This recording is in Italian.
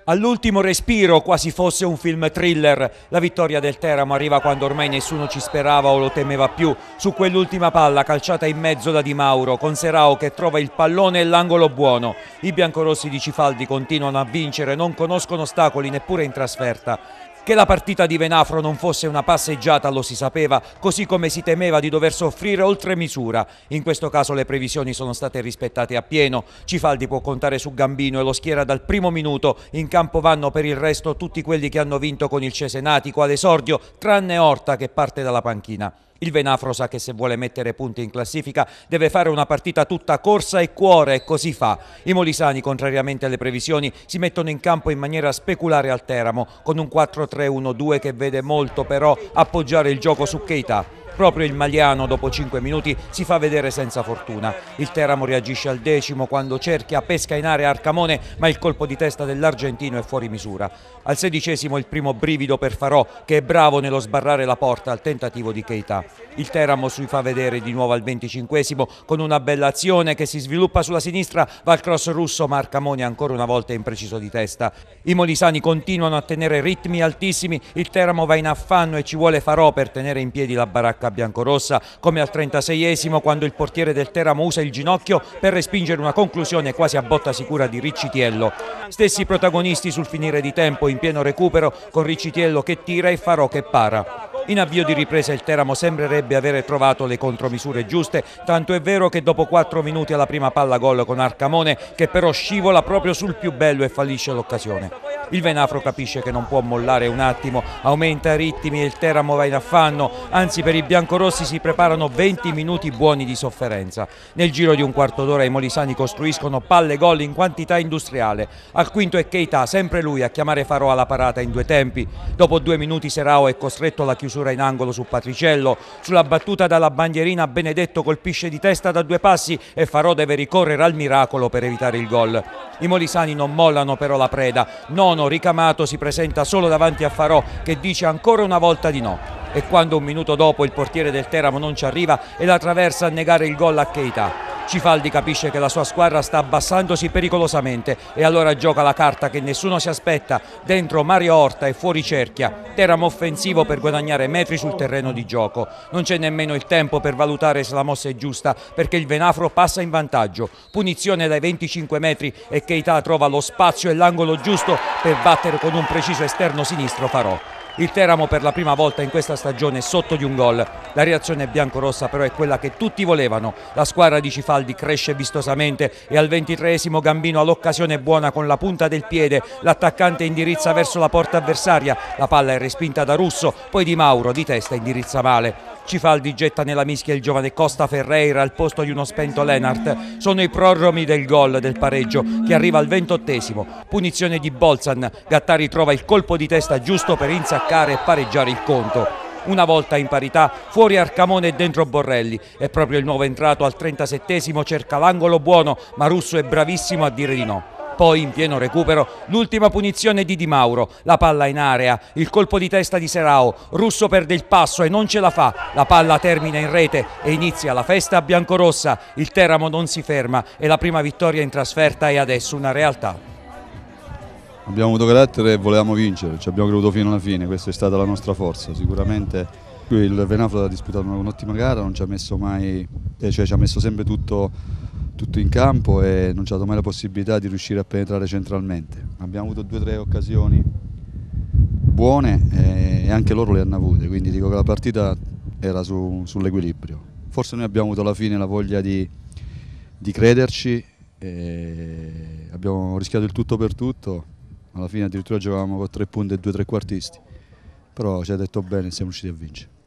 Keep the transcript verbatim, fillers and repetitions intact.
All'ultimo respiro, quasi fosse un film thriller, la vittoria del Teramo arriva quando ormai nessuno ci sperava o lo temeva più, su quell'ultima palla calciata in mezzo da Di Mauro, con Serao che trova il pallone e l'angolo buono. I biancorossi di Cifaldi continuano a vincere, non conoscono ostacoli neppure in trasferta. Che la partita di Venafro non fosse una passeggiata lo si sapeva, così come si temeva di dover soffrire oltre misura. In questo caso le previsioni sono state rispettate appieno. Cifaldi può contare su Gambino e lo schiera dal primo minuto. In campo vanno per il resto tutti quelli che hanno vinto con il Cesenatico all'esordio, tranne Orta che parte dalla panchina. Il Venafro sa che se vuole mettere punti in classifica deve fare una partita tutta corsa e cuore, e così fa. I molisani, contrariamente alle previsioni, si mettono in campo in maniera speculare al Teramo, con un quattro tre uno due che vede molto però appoggiare il gioco su Keita. Proprio il Maliano dopo cinque minuti si fa vedere senza fortuna. Il Teramo reagisce al decimo quando Cerchia pesca in area Arcamone, ma il colpo di testa dell'argentino è fuori misura. Al sedicesimo il primo brivido per Farò, che è bravo nello sbarrare la porta al tentativo di Keita. Il Teramo si fa vedere di nuovo al venticinquesimo con una bella azione che si sviluppa sulla sinistra, va al cross russo ma Arcamone ancora una volta impreciso di testa. I molisani continuano a tenere ritmi altissimi, il Teramo va in affanno e ci vuole Farò per tenere in piedi la baracca biancorossa, come al trentaseiesimo quando il portiere del Teramo usa il ginocchio per respingere una conclusione quasi a botta sicura di Riccitiello. Stessi protagonisti sul finire di tempo in pieno recupero, con Riccitiello che tira e Farò che para. In avvio di ripresa il Teramo sembrerebbe avere trovato le contromisure giuste, tanto è vero che dopo quattro minuti alla prima palla gol con Arcamone, che però scivola proprio sul più bello e fallisce l'occasione. Il Venafro capisce che non può mollare un attimo, aumenta i ritmi e il Teramo va in affanno, anzi per i biancorossi si preparano venti minuti buoni di sofferenza. Nel giro di un quarto d'ora i molisani costruiscono palle gol in quantità industriale. Al quinto è Keita, sempre lui, a chiamare Farò alla parata in due tempi. Dopo due minuti Serao è costretto alla chiusura in angolo su Patriciello. Sulla battuta dalla bandierina Benedetto colpisce di testa da due passi e Farò deve ricorrere al miracolo per evitare il gol. I molisani non mollano però la preda. Nono ricamato si presenta solo davanti a Farò che dice ancora una volta di no. E quando un minuto dopo il portiere del Teramo non ci arriva e la traversa a negare il gol a Keita. Cifaldi capisce che la sua squadra sta abbassandosi pericolosamente e allora gioca la carta che nessuno si aspetta, dentro Mario Orta e fuori Cerchia. Teramo offensivo per guadagnare metri sul terreno di gioco. Non c'è nemmeno il tempo per valutare se la mossa è giusta perché il Venafro passa in vantaggio. Punizione dai venticinque metri e Keita trova lo spazio e l'angolo giusto per battere con un preciso esterno sinistro Farò. Il Teramo per la prima volta in questa stagione è sotto di un gol. La reazione biancorossa però è quella che tutti volevano. La squadra di Cifaldi cresce vistosamente e al ventitreesimo Gambino ha l'occasione buona con la punta del piede. L'attaccante indirizza verso la porta avversaria. La palla è respinta da Russo, poi Di Mauro di testa indirizza male. Cifaldi getta nella mischia il giovane Costa Ferreira al posto di uno spento Lenart. Sono i prodromi del gol del pareggio che arriva al ventottesimo. Punizione di Bolzan. Gattari trova il colpo di testa giusto per insaccare e pareggiare il conto. Una volta in parità, fuori Arcamone e dentro Borrelli. È proprio il nuovo entrato al trentasettesimo, cerca l'angolo buono, ma Russo è bravissimo a dire di no. Poi in pieno recupero l'ultima punizione di Di Mauro, la palla in area, il colpo di testa di Serao, Russo perde il passo e non ce la fa, la palla termina in rete e inizia la festa biancorossa. Il Teramo non si ferma e la prima vittoria in trasferta è adesso una realtà. Abbiamo avuto carattere e volevamo vincere, ci abbiamo creduto fino alla fine, questa è stata la nostra forza. Sicuramente il Venafro ha disputato un'ottima gara, non ci ha messo mai, cioè ci ha messo sempre tutto, tutto in campo e non ci ha dato mai la possibilità di riuscire a penetrare centralmente. Abbiamo avuto due o tre occasioni buone e anche loro le hanno avute, quindi dico che la partita era su, sull'equilibrio. Forse noi abbiamo avuto alla fine la voglia di, di crederci, e abbiamo rischiato il tutto per tutto. Alla fine addirittura giocavamo con tre punti e due trequartisti, però ci ha detto bene e siamo riusciti a vincere.